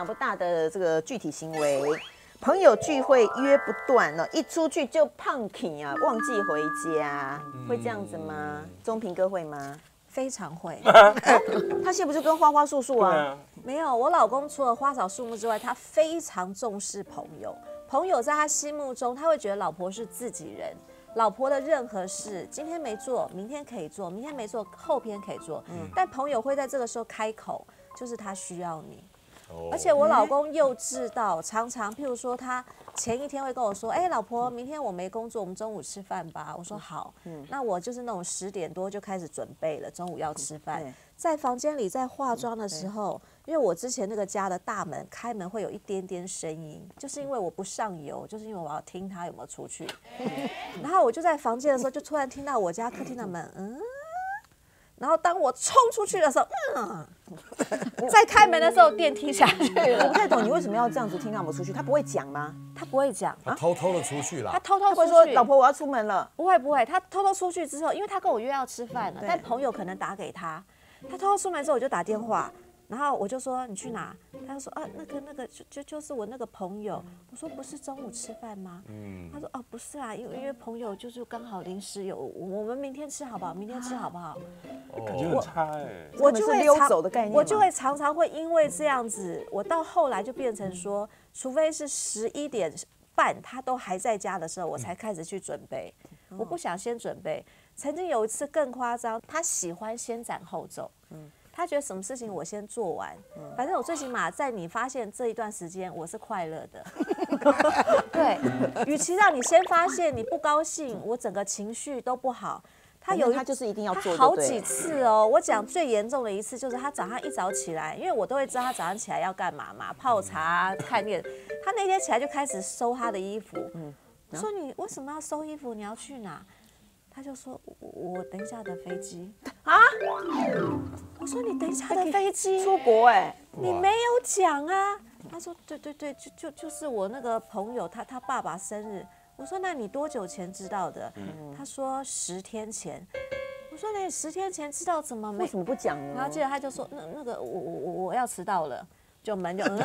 不大的这个具体行为。朋友聚会约不断呢，一出去就胖起啊，忘记回家，会这样子吗？钟平哥会吗？ 非常会。 他现在不是跟花花树树啊？ 没有，我老公除了花草树木之外，他非常重视朋友。朋友在他心目中，他会觉得老婆是自己人。老婆的任何事，今天没做，明天可以做；明天没做，后天可以做。但朋友会在这个时候开口，就是他需要你。而且我老公幼稚到常常，譬如说他前一天会跟我说：“哎，老婆，明天我没工作，我们中午吃饭吧。”我说好。那我就是那种10点多就开始准备了，中午要吃饭。在房间里在化妆的时候，因为我之前那个家的大门开门会有一点点声音，就是因为我不上油，就是因为我要听他有没有出去。然后我就在房间的时候，就突然听到我家客厅的门，然后当我冲出去的时候，在开门的时候电梯下去了。 我不太懂你为什么要这样子听他们出去，他不会讲吗？ 他不会讲， 他偷偷的出去了。 他偷偷会出去。 说老婆我要出门了。 不会，他偷偷出去之后，因为他跟我约要吃饭了，但朋友可能打给他，他偷偷出门之后我就打电话。然后我就说你去哪？他就说啊，那个就是我那个朋友。我说不是中午吃饭吗？他说哦不是啦，因为朋友就是刚好临时有，我们明天吃好不好？明天吃好不好？ 感觉很差哎。 我就会溜走的概念， 我就会常常会因为这样子，我到后来就变成说，除非是11点半他都还在家的时候，我才开始去准备。我不想先准备。曾经有一次更夸张，他喜欢先斩后奏。他觉得什么事情我先做完，反正我最起码在你发现这一段时间我是快乐的。对，与其让你先发现你不高兴，我整个情绪都不好。他就是一定要做， 他好几次哦。我讲最严重的一次就是他早上一早起来，因为我都会知道他早上起来要干嘛嘛，泡茶、看电视。他那天起来就开始收他的衣服。我说你为什么要收衣服？你要去哪？他就说我等一下的飞机啊。我说你等一下的飞机出国哎， 你没有讲啊。他说对，就是我那个朋友他爸爸生日。我说那你多久前知道的？他说10天前。我说你10天前知道怎么没？ 为什么不讲呢？ 然后接着他就说那个我要迟到了，就门就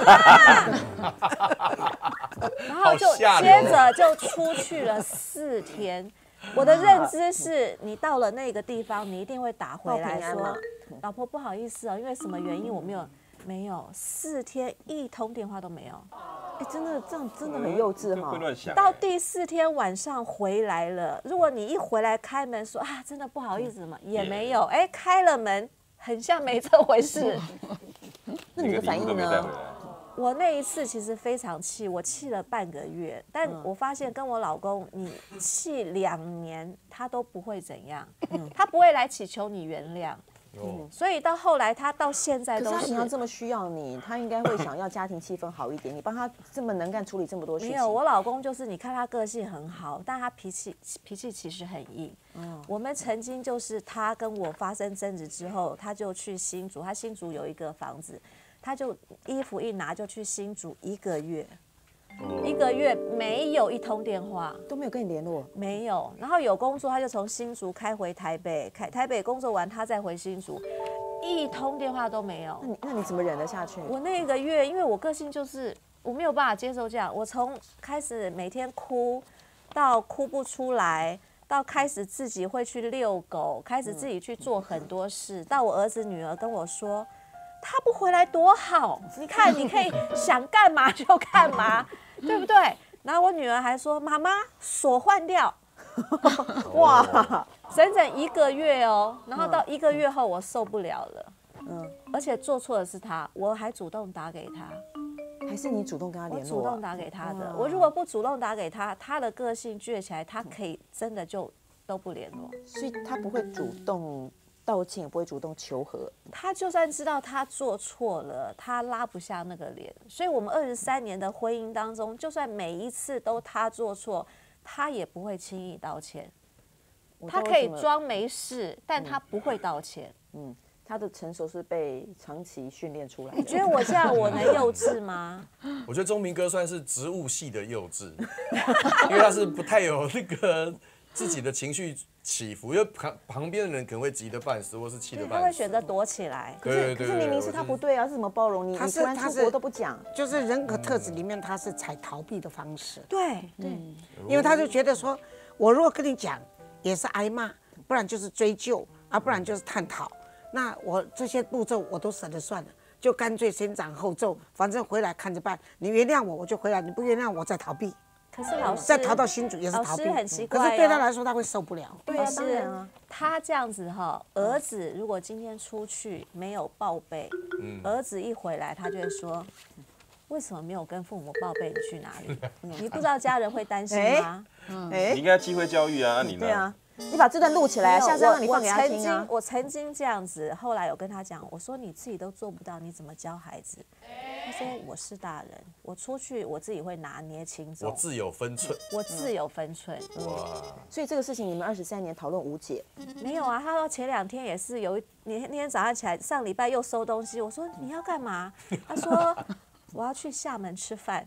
然后就接着就出去了4天。我的认知是你到了那个地方，你一定会打回来说，老婆不好意思哦，因为什么原因我没有4天一通电话都没有。 哎，真的这样真的很幼稚哈。 到第4天晚上回来了，如果你一回来开门说啊，真的不好意思嘛，也没有。哎，开了门，很像没这回事。 那你的反应呢？ 我那一次其实非常气，我气了半个月，但我发现跟我老公，你气2年，他都不会怎样，他不会来祈求你原谅。所以到后来，他到现在都是。 可是他平常这么需要你，他应该会想要家庭气氛好一点。你帮他这么能干处理这么多事情。 没有，我老公就是你看他个性很好，但他脾气其实很硬。我们曾经就是他跟我发生争执之后，他就去新竹，他新竹有一个房子。他就衣服一拿就去新竹1个月，1个月没有一通电话， 都没有跟你联络， 没有。然后有工作他就从新竹开回台北，台北工作完他再回新竹，一通电话都没有。 那你怎么忍得下去？ 我那个月，因为我个性就是我没有办法接受这样，我从开始每天哭到哭不出来。到开始自己会去遛狗，开始自己去做很多事，到我儿子女儿跟我说。他不回来多好，你看你可以想干嘛就干嘛，对不对？然后我女儿还说：“妈妈，锁换掉。”哇，整整1个月哦。然后到1个月后，我受不了了。而且做错的是他，我还主动打给他。 还是你主动跟他联络？ 我主动打给他的。我如果不主动打给他，他的个性倔起来，他可以真的就都不联络。 所以他不会主动。道歉也不会主动求和， 他就算知道他做错了，他拉不下那个脸。所以，我们23年的婚姻当中，就算每一次都他做错，他也不会轻易道歉。他可以装没事，但他不会道歉。 他的成熟是被长期训练出来的。 你觉得我这样我能幼稚吗？ 我觉得钟明哥算是植物系的幼稚，因为他是不太有那个自己的情绪起伏，因为旁边的人可能会急得半死，或是气得对， 半死。 他会选择躲起来。 可是明明是他不对啊，是怎么包容你？你突然出国都不讲， 就是人格特质里面他是采逃避的方式， 对对， 因为他就觉得说，我如果跟你讲，也是挨骂，不然就是追究，不然就是探讨。那我这些步骤我都省了算了，就干脆先斩后奏，反正回来看着办。你原谅我，我就回来；你不原谅我，再逃避。 可是老师再逃到新竹也是逃避。 老师很奇怪可是对他来说，他会受不了。 对啊，当然啊。 他这样子哈，儿子如果今天出去没有报备，儿子一回来，他就会说。为什么没有跟父母报备？你去哪里？你不知道家人会担心吗？ 你应该机会教育啊，你呢？ 对啊，你把这段录起来啊，下次让你放给他听啊。 我曾经这样子，后来有跟他讲，我说你自己都做不到，你怎么教孩子？他说我是大人，我出去我自己会拿捏轻重， 我自有分寸。 我自有分寸。 哇！ 所以这个事情你们23年讨论无解。 没有啊，他说前2天也是有那天早上起来，上礼拜又收东西，我说你要干嘛？他说。我要去厦门吃饭，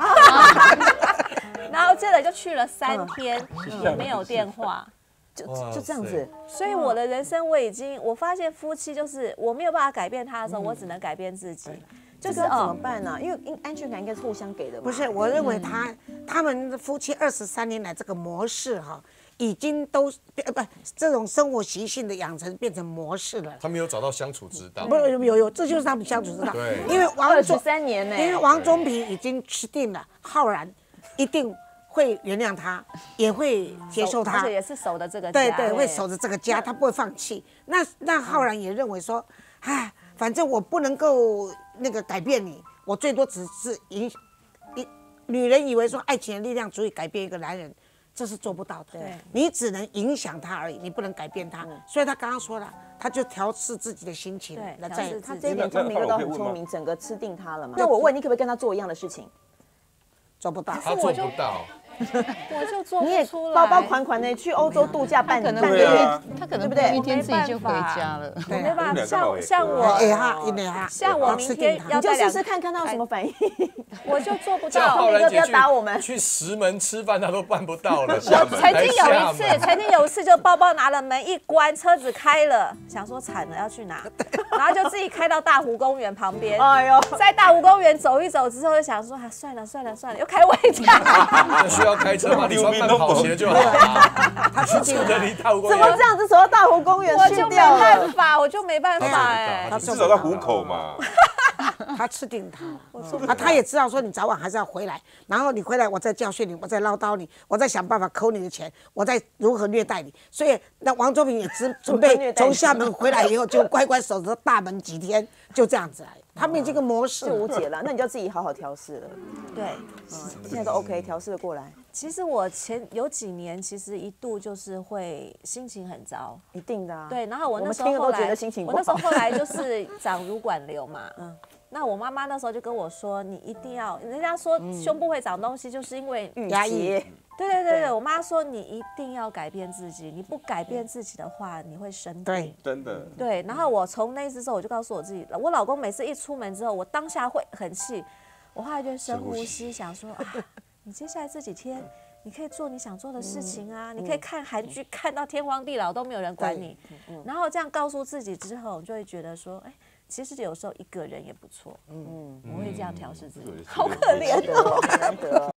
然后接着就去了3天，也没有电话， 就这样子。 所以我的人生我发现夫妻就是我没有办法改变他的时候，我只能改变自己。 就是怎么办呢？因为安全感应该是互相给的嘛。 不是，我认为他们夫妻23年来这个模式已经都这种生活习性的养成变成模式了。 他们有找到相处之道。 不有，这就是他们相处之道。 对， 因为 23年呢， 因为王宗平已经吃定了，浩然一定会原谅他，也会接受他， 而且也是守的这个家。 对，会守着这个家，他不会放弃。那浩然也认为说，反正我不能够改变你，我最多只是女人以为说爱情的力量足以改变一个男人。这是做不到的，你只能影响他而已，你不能改变他。所以他刚刚说了，他就调试自己的心情， 他这一点钟明哥都很聪明，整个吃定他了嘛。那我问你，可不可以跟他做一样的事情？ 做不到， 他做不到。 我就做不出来。 你也包包款款的去欧洲度假半个月， 他可能对不对？ 一天自己就回家了。 我没办法，像我明天要你就试试看他有什么反应。 我就做不到。 到。 浩然姐不要打我们， 去石门吃饭他都办不到了。 曾经有一次，就包包拿了门一关，车子开了，想说惨了要去哪，然后就自己开到大湖公园旁边。哎呦，在大湖公园走一走之后，就想说算了，又开回家。 那需要开车吗？你穿慢跑鞋就好了。他去的离大湖公园。 怎么这样子走到大湖公园去掉了？ 我就没办法哎。 他至少到湖口嘛。 他吃定他，他也知道说你早晚还是要回来，然后你回来我再教训你，我再唠叨你，我再想办法扣你的钱，我再如何虐待你。所以那王宗平也准备从厦门回来以后就乖乖守着大门几天，就这样子来。他们已经个模式就无解了，那你就要自己好好调试了。 对， 现在都 OK， 调试的过来。 其实我有几年，其实一度就是会心情很糟， 一定的啊。 对，然后我那时候后来，我那时候后来就是长乳管瘤嘛，那我妈妈那时候就跟我说，你一定要，人家说胸部会长东西，就是因为压抑。 对，我妈说你一定要改变自己，你不改变自己的话，你会生病。 对， 真的。 对，然后我从那次之后，我就告诉我自己，我老公每次一出门之后，我当下会很气，我后来就深呼吸，想说你接下来这几天，你可以做你想做的事情啊，你可以看韩剧看到天荒地老都没有人管你，然后这样告诉自己之后，就会觉得说，其实有时候一个人也不错，我会这样调试自己，好可怜哦，难得。